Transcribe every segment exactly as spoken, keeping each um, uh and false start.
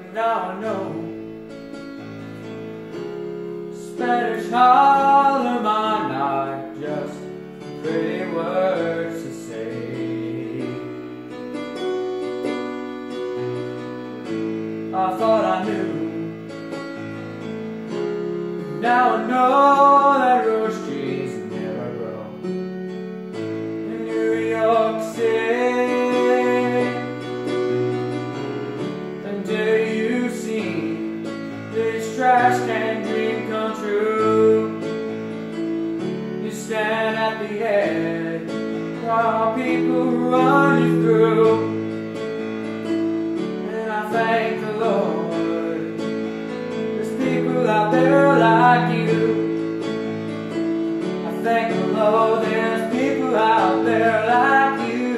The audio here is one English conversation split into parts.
now I know Spanish Harlem are not just pretty words to say. I thought I knew, now I know that rose trees never grow in New York City. Until you see this trash can dream come true, you stand at the edge while people run you through. And I thank the Lord, there's people out there like you. I thank the Lord, there's people out there like you.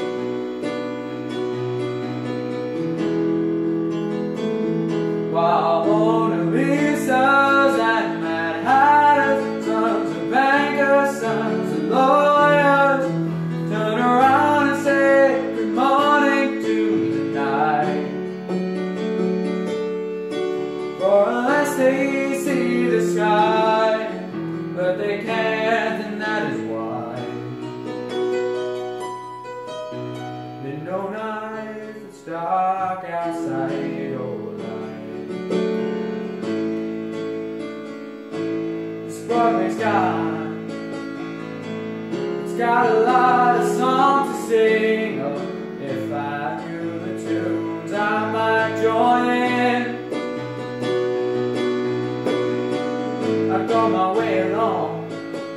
While Mona Lisas and Mad Hatters, sons of bankers, sons of lawyers, turn around and say good morning to the night. For unless they see the sky, but they can't, and that is why they know not if it's dark outside or light. This Broadway's got, it's got a lot of songs to sing. Oh, if I knew the tunes, I might join in. I've gone my way along,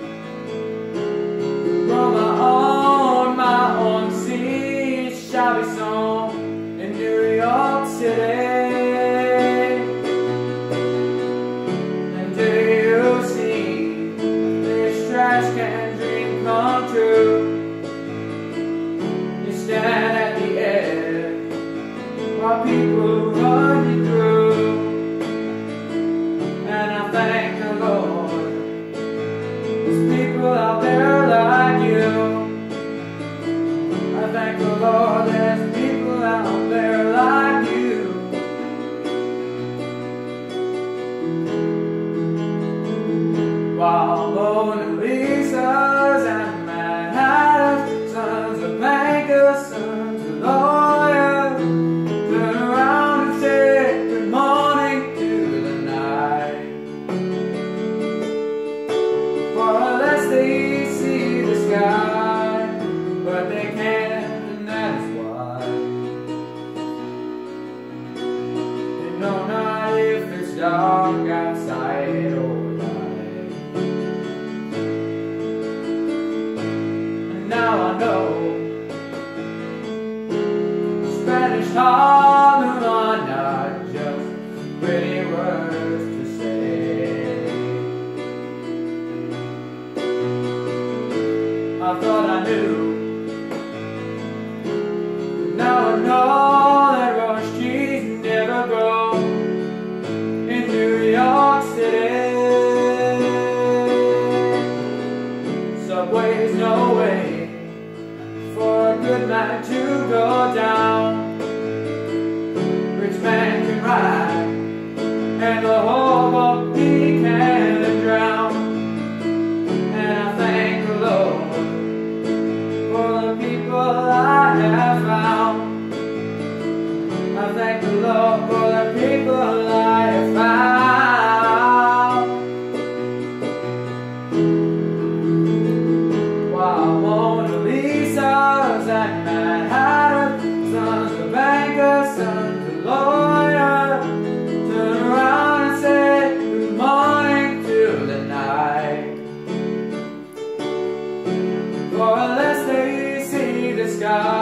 from my own, my own sea shabby song in New York City. And do you see this trash can dream come true? You stand at the edge while people run you through. And I thank the Lord, there's people out there like you. I thank the Lord, there's people out there like you. While Mona Lisas and Mad Hatters, sons of bankers, sons of lawyers, turn around and say good morning to the night. For unless they see the sky, but they can't, and that is why they know not if it's dark outside or light. And now I know Spanish Harlem are not just pretty words to say. I thought I knew, but now I know that rose trees never grow in New York City. Subway's no way for a good man to go down. Rich man can ride, and the hobo he can drown. And I thank the Lord for the people I have found. I thank the Lord for the people I have found. While Mona Lisas and Mad Hatters, sons of bankers, sons of lawyers, turn around and say good morning to the night. For unless they see the sky,